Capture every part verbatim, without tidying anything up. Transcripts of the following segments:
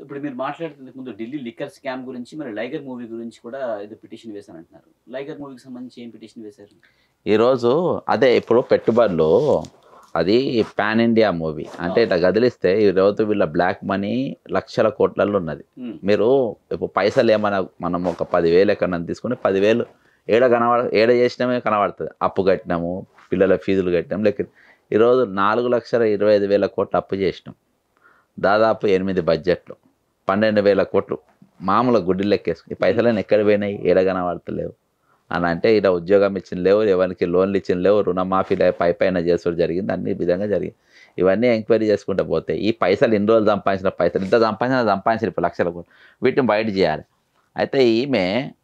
ఇప్పుడు మీరు మాట్లాడుతున్న ముందు ఢిల్లీ లిక్కర్ స్కామ్ గురించి మరి లైగర్ మూవీ గురించి కూడా ఏదో పిటిషన్ వేశాను అంటున్నారు. లైగర్ మూవీకి సంబంధించి ఏం పిటిషన్ వేశారు? ఈరోజు అదే ఇప్పుడు పెట్టుబడులు అది పాన్ ఇండియా మూవీ అంటే ఇట్లా గదిలిస్తే ఈరోజు వీళ్ళ బ్లాక్ మనీ లక్షల కోట్లలో ఉన్నది. మీరు ఇప్పుడు పైసలు ఏమైనా మనం ఒక పదివేలు ఎక్కడన్నా తీసుకుని పదివేలు ఏడ కనబడ ఏడ చేసినామే కనబడుతుంది. అప్పు కట్టినాము, పిల్లల ఫీజులు కట్టినాము. లేక ఈరోజు నాలుగు లక్షల ఇరవై ఐదు వేల కోట్లు అప్పు చేసినాం. దాదాపు ఎనిమిది బడ్జెట్లు పన్నెండు వేల కోట్లు మామూలు గుడ్డి లెక్కేసుకుని ఈ పైసలను ఎక్కడ పోయినాయి, ఏడ కనబడతలేవు అని అంటే ఇలా ఉద్యోగం ఇచ్చిన లేవు, ఎవరికి లోన్లు ఇచ్చిన లేవు, రుణమాఫీ పై పైన చేసుడు జరిగింది, అన్ని విధంగా జరిగింది. ఇవన్నీ ఎంక్వైరీ చేసుకుంటూ పోతే ఈ పైసలు ఇన్ని రోజులు సంపాదించిన పైసలు ఇంత సంపాదించిన సంపాదించిన ఇప్పుడు లక్షల కోట్లు వీటిని బయట చేయాలి. అయితే ఈమె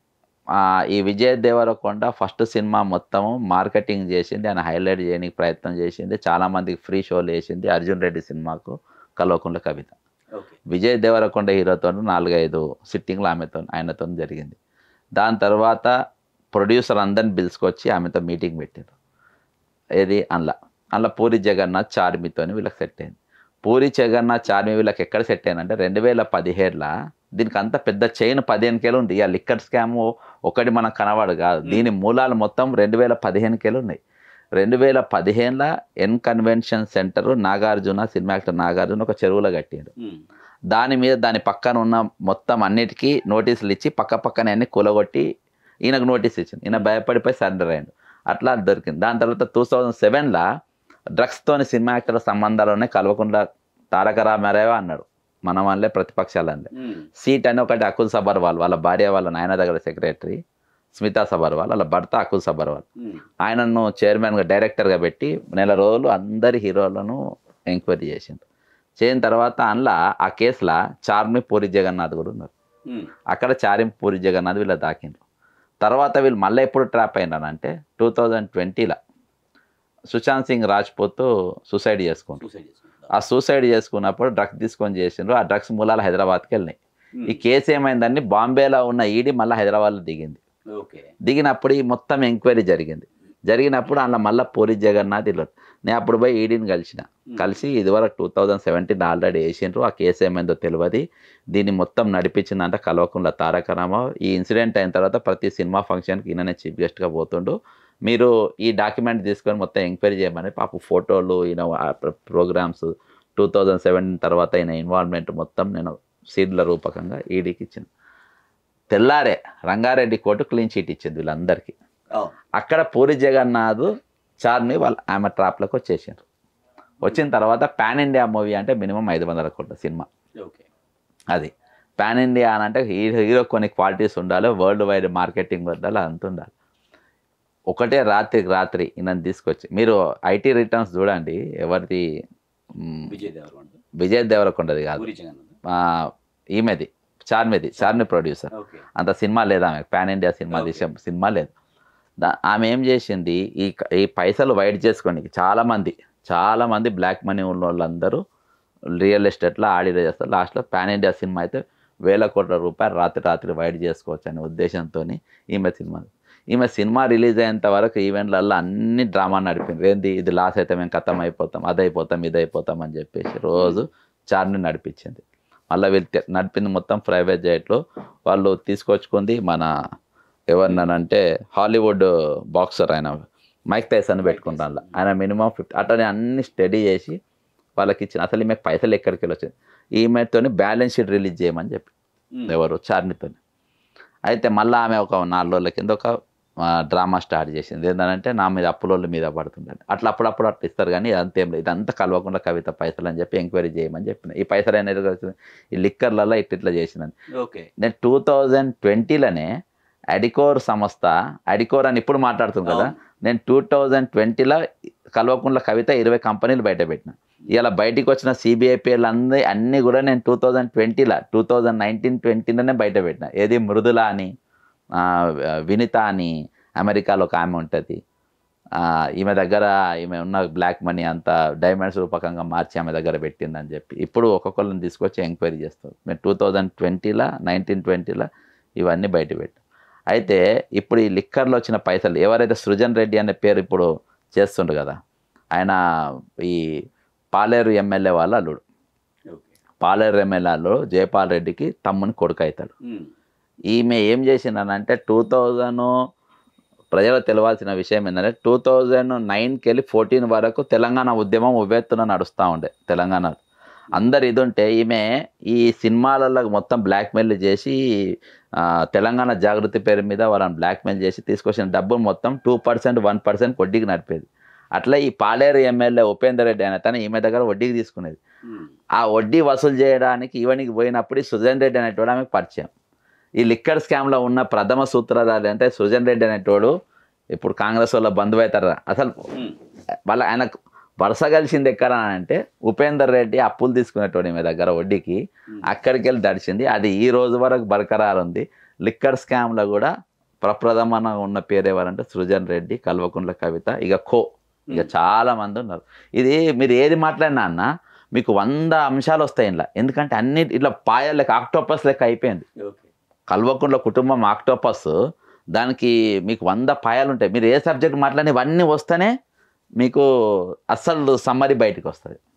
ఈ విజయ్ దేవరకొండ ఫస్ట్ సినిమా మొత్తము మార్కెటింగ్ చేసింది, ఆయన హైలైట్ చేయడానికి ప్రయత్నం చేసింది, చాలామందికి ఫ్రీ షోలు వేసింది. అర్జున్ రెడ్డి సినిమాకు కల్వకుంట్ల కవిత, విజయ్ దేవరకొండ హీరోతో నాలుగైదు సిట్టింగ్లు ఆమెతో ఆయనతో జరిగింది. దాని తర్వాత ప్రొడ్యూసర్ అందరిని పిలుచుకొచ్చి ఆమెతో మీటింగ్ పెట్టారు. ఏది అందులో అందులో పూరి జగన్నాథ్ చార్మితో వీళ్ళకి సెట్ అయింది. పూరి జగన్నాథ్ చార్మి వీళ్ళకి ఎక్కడ సెట్ అయిందంటే రెండు వేల పదిహేడులో దీనికి అంత పెద్ద చైన్ పదిహేను కేలు ఉంది. ఆ లిక్కర్ స్కామ్ ఒకటి మనకు కనబడు కాదు, దీని మూలాలు మొత్తం రెండు వేల పదిహేను కేలు ఉన్నాయి. రెండు వేల పదిహేనులో ఎన్ కన్వెన్షన్ సెంటర్ నాగార్జున సినిమా యాక్టర్ నాగార్జున ఒక చెరువులో కట్టాడు. దాని మీద దాని పక్కన ఉన్న మొత్తం అన్నిటికీ నోటీసులు ఇచ్చి పక్క పక్కన అన్ని కూలగొట్టి ఈయనకు నోటీస్ ఇచ్చింది. ఈయన భయపడిపోయి సరెండర్ అయ్యాడు. అట్లా దొరికింది. దాని తర్వాత టూ థౌజండ్ సెవెన్లో డ్రగ్స్తోని సినిమా యాక్టర్ల సంబంధాలునే కలవకుండా తారక రామారావు అన్నాడు, మన వాళ్ళే ప్రతిపక్షాలంటే సీట్ అని ఒకటి అకుల్ సబర్వాల్ వాళ్ళ భార్య వాళ్ళ నాయన దగ్గర సెక్రటరీ స్మితా సబర్వాల్, వాళ్ళ భర్త అకుల్ సబర్వాల్, ఆయనను చైర్మన్గా డైరెక్టర్గా పెట్టి నెల రోజులు అందరి హీరోలను ఎంక్వైరీ చేసిండు. చేసిన తర్వాత అందులో ఆ కేసులో చార్మి పూరి జగన్నాథ్ కూడా ఉన్నారు. అక్కడ చార్మి పూరి జగన్నాథ్ వీళ్ళ దాకిండ్రు. తర్వాత వీళ్ళు మళ్ళీ ఎప్పుడు ట్రాప్ అయినారంటే టూ థౌజండ్ ట్వంటీలో సుశాంత్ సింగ్ రాజ్పూత్ సూసైడ్ చేసుకుంటారు. ఆ సూసైడ్ చేసుకున్నప్పుడు డ్రగ్స్ తీసుకొని చేసిండ్రు. ఆ డ్రగ్స్ మూలాలు హైదరాబాద్కి వెళ్ళినాయి. ఈ కేసు ఏమైందని బాంబేలో ఉన్న ఈడీ మళ్ళీ హైదరాబాద్లో దిగింది. దిగినప్పుడు ఈ మొత్తం ఎంక్వైరీ జరిగింది. జరిగినప్పుడు అందులో మళ్ళీ పూరి జగన్నాథ్ ఇల్లు నేను అప్పుడు పోయి ఈడీని కలిసిన కలిసి ఇదివరకు టూ థౌజండ్ సెవెంటీన్ ఆల్రెడీ వేసిండ్రు. ఆ కేసు ఏమైందో తెలియదు, దీన్ని మొత్తం నడిపించిందంట కల్వకుంట్ల తారక రామారావు. ఈ ఇన్సిడెంట్ అయిన తర్వాత ప్రతి సినిమా ఫంక్షన్కి ఈయననే చీఫ్ గెస్ట్గా పోతుండు. మీరు ఈ డాక్యుమెంట్ తీసుకొని మొత్తం ఎంక్వైరీ చేయమని పాప ఫోటోలు ఈయన ప్రోగ్రామ్స్ టూ థౌజండ్ సెవెంటీన్ తర్వాత ఈయన ఇన్వాల్వ్మెంట్ మొత్తం నేను సీడ్ల రూపకంగా ఈడీకి ఇచ్చిన. తెల్లారే రంగారెడ్డి కోర్టు క్లీన్ చీట్ ఇచ్చింది వీళ్ళందరికీ. అక్కడ పూరి జగన్నాథ్ చార్మి వాళ్ళ ఆమె ట్రాప్లకు వచ్చేసారు. వచ్చిన తర్వాత పాన్ ఇండియా మూవీ అంటే మినిమం ఐదు వందల కోట్ల సినిమా. అది పాన్ ఇండియా అని అంటే హీరో హీరో కొన్ని క్వాలిటీస్ ఉండాలి, వరల్డ్ వైడ్ మార్కెటింగ్ ఉండాలి, అంత ఉండాలి. ఒకటే రాత్రికి రాత్రి ఈయన తీసుకొచ్చి మీరు ఐటీ రిటర్న్స్ చూడండి, ఎవరిది విజయ్ దేవరకొండది కాదు, ఈమెది చార్మిది, చార్మి ప్రొడ్యూసర్. అంత సినిమా లేదు ఆమె, పాన్ ఇండియా సినిమా తీసే సినిమా లేదు. ఆమె ఏం చేసింది, ఈ ఈ పైసలు వైట్ చేసుకోనికి చాలామంది చాలామంది బ్లాక్ మనీ ఉన్న వాళ్ళందరూ రియల్ ఎస్టేట్లో ఆడి చేస్తారు. లాస్ట్లో పాన్ ఇండియా సినిమా అయితే వేల కోట్ల రూపాయలు రాత్రి రాత్రి వైట్ చేసుకోవచ్చు అనే ఉద్దేశంతో ఈమె సినిమా ఈమె సినిమా రిలీజ్ అయ్యేంత వరకు ఈవెంట్లలో అన్ని డ్రామా నడిపింది. ఏంది ఇది లాస్ అయితే మేము ఖతం అయిపోతాం, అదైపోతాం ఇదైపోతాం అని చెప్పేసి రోజు చార్ని నడిపించింది. మళ్ళీ వీళ్ళు నడిపింది మొత్తం ప్రైవేట్ జెట్లో. వాళ్ళు తీసుకొచ్చుకుంది మన ఎవరినంటే హాలీవుడ్ బాక్సర్ ఆయన మైక్ టైసన్ పెట్టుకుంటాను. ఆయన మినిమం ఫిఫ్టీ అట్లనే అన్ని స్టడీ చేసి వాళ్ళకి ఇచ్చిన. అసలు ఈమె పైసలు ఎక్కడికి వెళ్ళి వచ్చింది, ఈమెతో బ్యాలెన్స్ షీట్ రిలీజ్ చేయమని చెప్పి ఎవరు చార్మితో. అయితే మళ్ళీ ఆమె ఒక నాలుగు రోజుల కింద ఒక డ్రామా స్టార్ట్ చేసింది. ఏంటంటే నా మీద అప్పులోళ్ళ మీద పడుతుందండి. అట్లా అప్పుడప్పుడు అట్లా ఇస్తారు కానీ ఇదంతేం లేదు, ఇదంతా కలవకుండా కవిత పైసలు అని చెప్పి ఎంక్వైరీ చేయమని చెప్పిన. ఈ పైసలు అనేది ఈ లిక్కర్లలో ఇట్లా ఇట్లా చేసిందని. ఓకే నేను టూ థౌజండ్ ట్వంటీలోనే అడికోర్ సంస్థ, అడికోర్ అని ఇప్పుడు మాట్లాడుతుంది కదా, నేను టూ థౌజండ్ ట్వంటీలో కల్వకుంట్ల కవిత ఇరవై కంపెనీలు బయట పెట్టిన. ఇలా బయటికి వచ్చిన సిబిఐపీఎల్ అన్నీ అన్నీ కూడా నేను టూ థౌజండ్ ట్వంటీలో టూ థౌజండ్ నైన్టీన్ ట్వంటీలోనే బయట పెట్టిన. ఏది మృదుల అని, వినిత అని అమెరికాలో ఒక ఆమె ఉంటుంది, ఈమె దగ్గర ఈమె ఉన్న బ్లాక్ మనీ అంతా డైమండ్స్ రూపకంగా మార్చి ఆమె దగ్గర పెట్టిందని చెప్పి ఇప్పుడు ఒక్కొక్కరిని తీసుకొచ్చి ఎంక్వైరీ చేస్తారు. మేము టూ థౌజండ్ ట్వంటీలో నైన్టీన్ ట్వంటీలో ఇవన్నీ బయట పెట్టాం. అయితే ఇప్పుడు ఈ లిక్కర్లో వచ్చిన పైసలు ఎవరైతే సృజన్ రెడ్డి అనే పేరు ఇప్పుడు చేస్తుండ్రు కదా, ఆయన ఈ పాలేరు ఎమ్మెల్యే వాళ్ళ అల్లుడు. పాలేరు ఎమ్మెల్యేలో జయపాల్ రెడ్డికి తమ్ముని కొడుకు అవుతాడు. ఈమె ఏం చేసిందనంటే టూ థౌజండ్ ప్రజలకు తెలవాల్సిన విషయం ఏంటంటే టూ థౌజండ్ నైన్కి వెళ్ళి ఫోర్టీన్ వరకు తెలంగాణ ఉద్యమం ఉవ్వెత్తున నడుస్తూ ఉండే తెలంగాణలో. అందరు ఇది ఉంటే ఈమె ఈ సినిమాలలో మొత్తం బ్లాక్మెయిల్ చేసి తెలంగాణ జాగృతి పేరు మీద వాళ్ళని బ్లాక్మెయిల్ చేసి తీసుకొచ్చిన డబ్బు మొత్తం టూ పర్సెంట్ వన్ పర్సెంట్ వడ్డీకి నడిపేది. అట్లా ఈ పాలేరు ఎమ్మెల్యే ఉపేందర్ రెడ్డి అనే తను ఈమె దగ్గర వడ్డీకి తీసుకునేది. ఆ వడ్డీ వసూలు చేయడానికి ఈవెనికి పోయినప్పుడు సుజన్ రెడ్డి అనేటోడు ఆమెకు పరిచయం. ఈ లిక్కర్ స్కామ్లో ఉన్న ప్రథమ సూత్రధారి అంటే సుజన్ రెడ్డి అనేటోడు ఇప్పుడు కాంగ్రెస్ వాళ్ళ బంధువు అవుతారు. అసలు వాళ్ళ ఆయనకు వరుస కలిసింది ఎక్కడ అంటే ఉపేందర్ రెడ్డి అప్పులు తీసుకునేటోడు ఈమె దగ్గర వడ్డీకి, అక్కడికి వెళ్ళి దడిచింది. అది ఈ రోజు వరకు బరకరారు ఉంది. లిక్కర్ స్కామ్లో కూడా ప్రప్రథమన ఉన్న పేరు ఎవరంటే సృజన్ రెడ్డి, కల్వకుంట్ల కవిత, ఇక కో ఇక చాలా మంది ఉన్నారు. ఇది మీరు ఏది మాట్లాడినా అన్న మీకు వంద అంశాలు వస్తాయి ఇలా. ఎందుకంటే అన్ని ఇట్లా పాయలు లెక్క ఆక్టోపస్ లెక్క అయిపోయింది. కల్వకుంట్ల కుటుంబం ఆక్టోపస్, దానికి మీకు వంద పాయాలు ఉంటాయి. మీరు ఏ సబ్జెక్ట్ మాట్లాడినా ఇవన్నీ వస్తేనే మీకు అస్సలు సమ్మరీ బయటకు వస్తుంది.